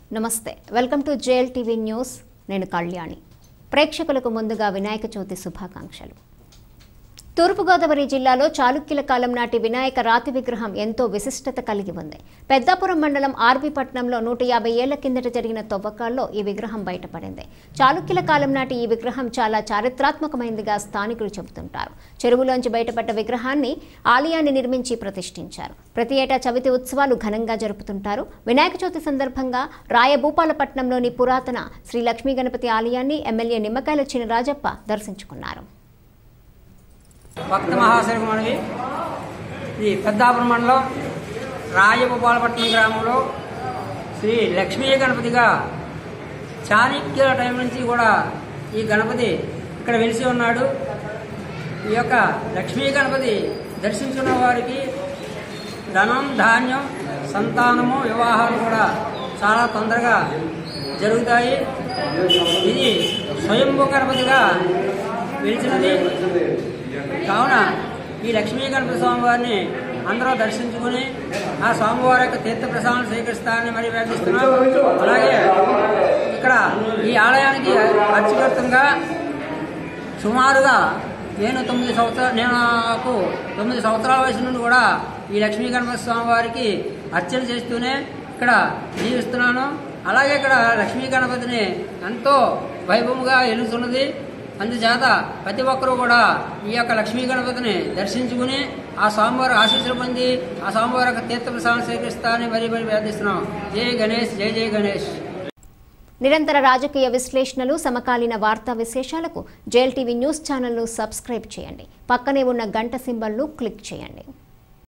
నమస్తే welcome to JL TV news నేను కళ్యాణి ప్రేక్షకులకు ముందుగా వినాయక చవితి శుభాకాంక్షలు తూర్పుగోదావరి జిల్లాలో చాళుక్యుల కాలం నాటి వినాయక రాతి విగ్రహం ఎంతో విశిష్టత కలిగి ఉంది. పెద్దాపురం మండలం ఆర్బీ పట్టణంలో 150 ఏళ్ల కిందట జరిగిన తవ్వకాల్లో ఈ విగ్రహం బయటపడింది. చాళుక్యుల కాలం నాటి ఈ విగ్రహం చాలా చారిత్రాత్మకమైనదిగా స్థానికులు చెబుతుంటారు. చెరువులోంచి బయటపడ్డ విగ్రహాన్ని ఆలయాన్ని నిర్మించి ప్రతిష్ఠించారు. ప్రతి ఏటా చవితి ఉత్సవాలు ఘనంగా జరుపుతుంటారు. వినాయక చవితి సందర్భంగా రాయభూపాలపట్నంలోని పురాతన శ్రీ లక్ష్మీ గణపతి ఆలయాన్ని ఎమ్మెల్యే నిమ్మకాయల చినరాజప్ప దర్శించుకున్నారు. భక్త మహాశయులకు మనవి ఈ పెద్దాపురం మండలం రాయభూపాలపట్నం గ్రామంలో శ్రీ లక్ష్మీ గణపతిగా చాణక్యుల టైం నుంచి కూడా ఈ గణపతి ఇక్కడ వెలిసి ఉన్నాడు. ఈ యొక్క లక్ష్మీ గణపతి దర్శించుకున్న వారికి ధనం, ధాన్యం, సంతానము, వివాహాలు కూడా చాలా తొందరగా జరుగుతాయి. ఇది స్వయంభూ గణపతిగా వెలిసినది కావున ఈ లక్ష్మీ గణపతి స్వామివారిని అందరూ దర్శించుకుని ఆ స్వామివారి యొక్క తీర్థ ప్రసాదం స్వీకరిస్తారని మరి వేధిస్తున్నాం. అలాగే ఇక్కడ ఈ ఆలయానికి అర్చకర్తంగా సుమారుగా నాకు 9 సంవత్సరాల వయసు నుండి కూడా ఈ లక్ష్మీ గణపతి స్వామివారికి అర్చన చేస్తూనే ఇక్కడ జీవిస్తున్నాను. అలాగే ఇక్కడ లక్ష్మీ గణపతిని ఎంతో వైభవంగా ఎలుగుతున్నది. అందుచేత ప్రతి ఒక్కరూ కూడా ఈ యొక్క లక్ష్మీ గణపతిని దర్శించుకుని ఆ స్వామివారి ఆశీస్సులు పొంది ఆ స్వామివారి యొక్క తీర్థ ప్రసాదం స్వీకరిస్తారని మరీ ప్రార్థిస్తున్నాం. జై గణేష్, జై జై గణేష్. నిరంతర రాజకీయ విశ్లేషణలు, సమకాలీన వార్తా విశేషాలకు జేఎల్ టీవీ న్యూస్ ఛానల్ను సబ్స్క్రైబ్ చేయండి. పక్కనే ఉన్న గంట సింబల్ను క్లిక్ చేయండి.